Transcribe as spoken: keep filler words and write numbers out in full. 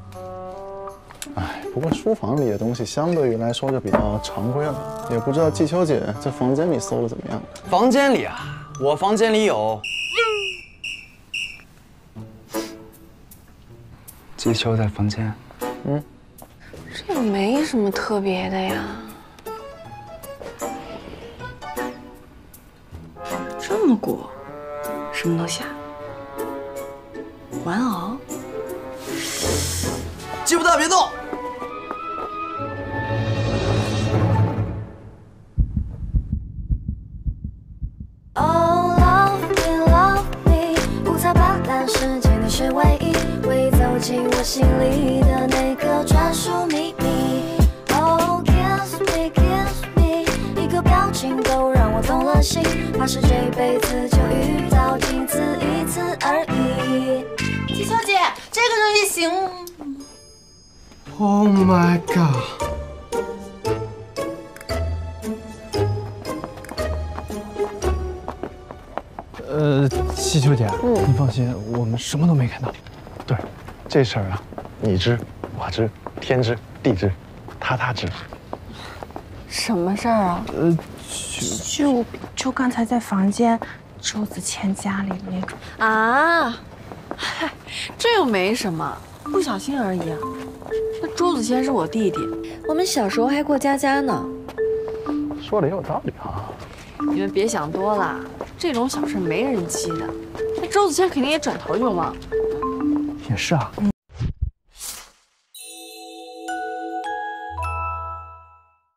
哎，不过书房里的东西相对于来说就比较常规了，也不知道季秋姐这房间里搜的怎么样。 房间里啊，我房间里有。季秋在房间。 嗯， 这个没什么特别的呀。这么古，什么都下。玩偶。 记不到别动。 Oh love me love me， 五彩斑斓世界你是唯一，会走进我心里的那个专属秘密。Oh kiss me kiss me， 一个表情都让我动了心，怕是这辈子就遇到仅此一次而已。 季秋姐，这个东西行。 Oh my god！ 呃，季秋姐，嗯，你放心，我们什么都没看到。 对，这事儿啊，你知我知，天知地知，他他知。 什么事儿啊？ 呃， 就就刚才在房间，周子谦家里那种啊，嗨，这又没什么，不小心而已啊。那周子谦是我弟弟，我们小时候还过家家呢。 说的也有道理啊。 你们别想多了，这种小事没人记的。那周子谦肯定也转头就忘。 也是啊。